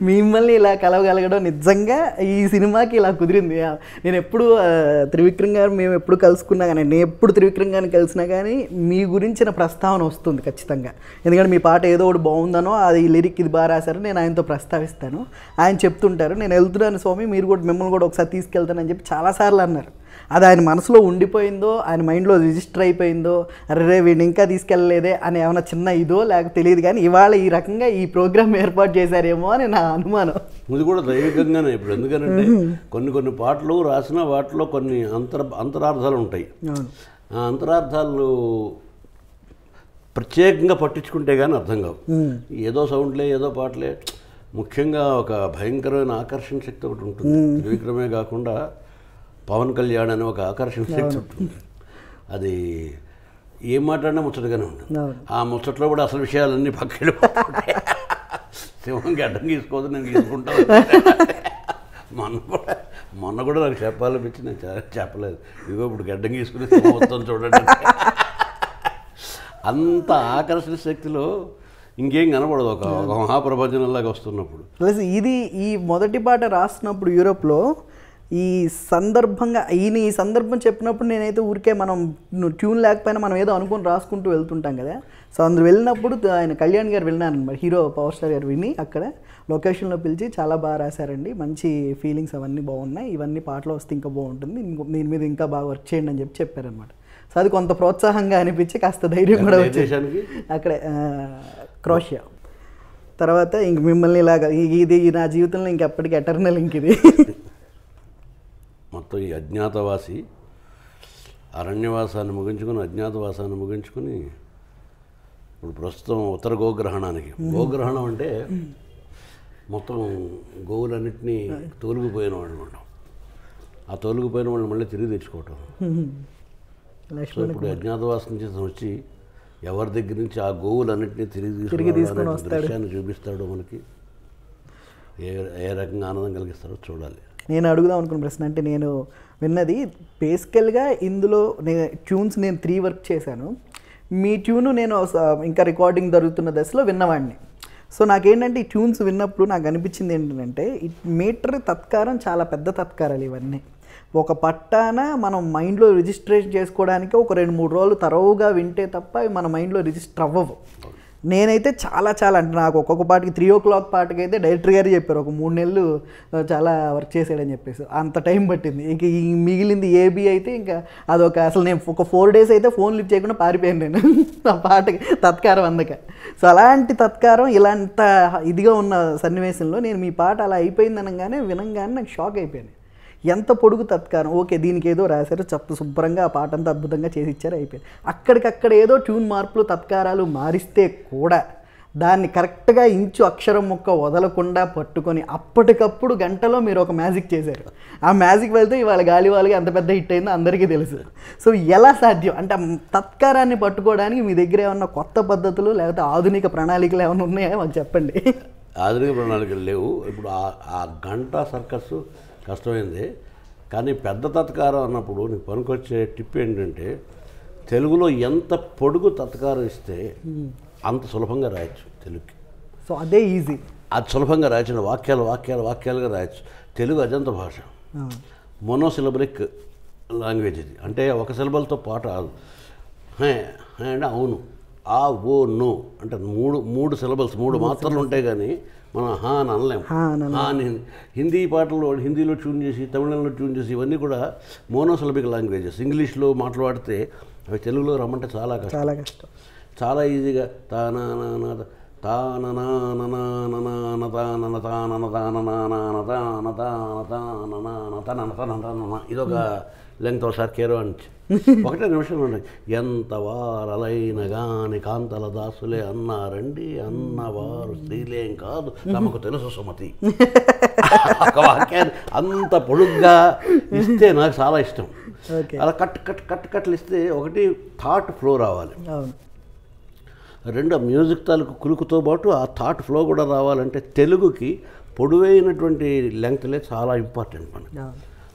మిమ్మల్ని ఇలా కలవగలగడం నిజంగా ఈ సినిమాకి ఇలా కుదిరింది. నేను ఎప్పుడు త్రివిక్రమ్ గారు మేము ఎప్పుడు కలుసుకున్నా కానీ, నేను ఎప్పుడు త్రివిక్రమ్ గారిని కలిసినా కానీ మీ గురించిన ప్రస్తావన వస్తుంది ఖచ్చితంగా. ఎందుకంటే మీ పాట ఏదో ఒకటి బాగుందనో, అది లిరిక్ ఇది బాగా రాశారో నేను ఆయనతో ప్రస్తావిస్తాను. ఆయన చెప్తుంటారు, నేను వెళ్తున్నాను స్వామి, మీరు కూడా మిమ్మల్ని కూడా ఒకసారి తీసుకెళ్తానని చెప్పి చాలాసార్లు అన్నారు. అది ఆయన మనసులో ఉండిపోయిందో, ఆయన మైండ్లో రిజిస్టర్ అయిపోయిందో, అరే వీడిని ఇంకా తీసుకెళ్ళలేదే అని ఏమైనా చిన్న ఇదో లేక తెలియదు. కానీ ఇవాళ ఈ రకంగా ఈ ప్రోగ్రామ్ ఏర్పాటు చేశారేమో అని నా అనుమానం. ఇది కూడా దైవికంగానే. ఇప్పుడు ఎందుకంటే కొన్ని పాటలు రాసిన వాటిలో కొన్ని అంతరార్థాలు ఉంటాయి. ఆ అంతరార్థాలు ప్రత్యేకంగా పట్టించుకుంటే కానీ అర్థం కావు. ఏదో సౌండ్లే, ఏదో పాటలే. ముఖ్యంగా ఒక భయంకరమైన ఆకర్షణ శక్తి ఒకటి ఉంటుంది. త్రివిక్రమే కాకుండా పవన్ కళ్యాణ్ అనే ఒక ఆకర్షణ శక్తి ఉంటుంది. అది ఏం మాట్లాడినా ముచ్చటగానే ఉంటుంది. ఆ ముచ్చట్లో కూడా అసలు విషయాలన్నీ పక్కకి సింహంకి అడ్డం తీసుకోవద్దు, నేను తీసుకుంటాను. మొన్న కూడా నాకు చెప్పాలనిపించి నేను చెప్పలేదు. ఇదిగో ఇప్పుడు గడ్డం తీసుకుని మొత్తం చూడండి. అంత ఆకర్షణ శక్తిలో ఇంకేం కనపడదు. ఒక మహాప్రపంచంలాగా వస్తున్నప్పుడు. ప్లస్ ఇది ఈ మొదటి పాట రాస్తున్నప్పుడు యూరోప్లో ఈ సందర్భంగా ఈ సందర్భం చెప్పినప్పుడు నేనైతే ఊరికే మనం ట్యూన్ లేకపోయినా మనం ఏదో అనుకుని రాసుకుంటూ వెళ్తుంటాం కదా. సో అందులో వెళ్ళినప్పుడు ఆయన కళ్యాణ్ గారు విన్నాను అనమాట, హీరో పవర్ స్టార్ గారు విని అక్కడ లొకేషన్లో పిలిచి చాలా బాగా రాశారండి, మంచి ఫీలింగ్స్ అవన్నీ బాగున్నాయి, ఇవన్నీ పాటలో వస్తే ఇంకా బాగుంటుంది, దీని మీద ఇంకా బాగా వర్క్ చేయండి అని చెప్పారనమాట. సో అది కొంత ప్రోత్సాహంగా అనిపించి కాస్త ధైర్యం కూడా వచ్చేసానికి అక్కడే క్రోషియా. తర్వాత ఇంక మిమ్మల్ని ఇలాగా ఇది నా జీవితంలో ఇంకెప్పటికీ ఎటర్నల్ ఇంక ఇది. మొత్తం ఈ అజ్ఞాతవాసి అరణ్యవాసాన్ని ముగించుకొని ఇప్పుడు ప్రస్తుతం ఉత్తర గోగ్రహణానికి. గోగ్రహణం అంటే మొత్తం గోవులన్నింటినీ తోలుగుపోయిన వాళ్ళు అనమాట. ఆ తోలుగుపోయిన వాళ్ళు మళ్ళీ తిరిగి తెచ్చుకోవటం. సో ఇప్పుడు అజ్ఞాతవాసం నుంచి వచ్చి ఎవరి దగ్గర నుంచి ఆ గోవులన్నింటినీ తిరిగి తీసుకుని దృశ్యాన్ని చూపిస్తాడో మనకి ఏ రకంగా ఆనందం కలిగిస్తాడో చూడాలి. నేను అడుగుదాం అనుకున్న ప్రశ్న అంటే, నేను విన్నది బేసికల్గా ఇందులో ట్యూన్స్ నేను 3 వర్క్ చేశాను. మీ ట్యూను నేను ఇంకా రికార్డింగ్ జరుగుతున్న దశలో విన్నవాడిని. సో నాకేంటంటే ఈ ట్యూన్స్ విన్నప్పుడు నాకు అనిపించింది ఏంటంటే, మీటర్ తత్కారం చాలా పెద్ద తత్కారాలు ఇవన్నీ. ఒక పట్టాన మనం మైండ్లో రిజిస్ట్రేషన్ చేసుకోవడానికి ఒక 2-3 రోజులు తరవుగా వింటే తప్ప అవి మన మైండ్లో రిజిస్టర్ అవ్వవు. నేనైతే చాలా అంటే నాకు ఒక్కొక్క పాటకి 3 o'clock పాటకి అయితే డైరెక్టర్ గారు చెప్పారు, ఒక 3 నెలలు చాలా వర్క్ చేసాడని చెప్పేసి. అంత టైం పట్టింది. ఇంక ఈ మిగిలింది ఏబీ అయితే ఇంకా అదొక అసలు నేను ఒక 4 days అయితే ఫోన్ లిఫ్ట్ చేయకుండా పారిపోయాను నేను ఆ పాటకి తత్కారం అందక. సో అలాంటి తత్కారం ఇలాంత ఇదిగా ఉన్న సన్నివేశంలో నేను మీ పాట అలా అయిపోయింది అనగానే వినంగానే నాకు షాక్ అయిపోయాను. ఎంత పొడుగు తత్కారం, ఓకే దీనికి ఏదో రాశారు, శుభ్రంగా ఆ పాట అంతా అద్భుతంగా చేసి ఇచ్చారు, అయిపోయింది. అక్కడికక్కడ ఏదో ట్యూన్ మార్పులు తత్కారాలు మారిస్తే కూడా దాన్ని కరెక్ట్గా ఇంచు అక్షరం ముక్క వదలకుండా పట్టుకొని అప్పటికప్పుడు గంటలో మీరు ఒక మ్యాజిక్ చేశారు. ఆ మ్యాజిక్ వెళ్తే ఇవాళ గాలివాళ్ళకి అంత పెద్ద హిట్ అయిందో అందరికీ తెలుసు. సో ఎలా సాధ్యం అంటే తత్కారాన్ని పట్టుకోవడానికి మీ దగ్గర ఏమన్నా కొత్త పద్ధతులు లేకపోతే ఆధునిక ప్రణాళికలు ఏమైనా ఉన్నాయో మాకు చెప్పండి. ఆధునిక ప్రణాళికలు లేవు. ఇప్పుడు ఆ గంట సర్కస్ కష్టమైంది. కానీ పెద్ద తత్కారం అన్నప్పుడు నీకు పనికొచ్చే టిప్ ఏంటంటే, తెలుగులో ఎంత పొడుగు తత్కారం ఇస్తే అంత సులభంగా రాయొచ్చు తెలుగుకి. సో అదే ఈజీ, అది సులభంగా రాయచ్చు. వాక్యాలుగా రాయొచ్చు. తెలుగు అజంత భాష, మోనోసిలబలిక్ లాంగ్వేజ్ ఇది. అంటే ఒక సిలబల్తో పాట రాదు. అంటే అవును, ఆ ఓ నో అంటే మూడు సిలబల్స్, 3 మాత్రలు ఉంటాయి. కానీ మనం హా అని అనలేము. హా అని హిందీ పాటలు హిందీలో ట్యూన్ చేసి, తమిళంలో ట్యూన్ చేసి, ఇవన్నీ కూడా మోనోసిలబిక్ లాంగ్వేజెస్. ఇంగ్లీష్లో మాట్లాడితే అవి తెలుగులో రమ్మంటే చాలా కష్టం. చాలా ఈజీగా ఇదొక లెంగ్త్ ఒకసారి కేరో అని 1 నిమిషంలో ఉన్నాయి. ఎంత వారలైన గాని కాంతల దాసులే అన్నారండి, అన్నవారు స్త్రీలేం కాదు తమకు తెలుసు సుమతి. ఒక వాక్యాన్ని అంత పొడుగ్గా ఇస్తే నాకు చాలా ఇష్టం. అలా కట్లు ఇస్తే ఒకటి థాట్ ఫ్లో రావాలి, 2 మ్యూజిక్ తాలూకు కులుకుతో పాటు ఆ థాట్ ఫ్లో కూడా రావాలంటే తెలుగుకి పొడవైనటువంటి లెంగ్త్లే చాలా ఇంపార్టెంట్ మనకి.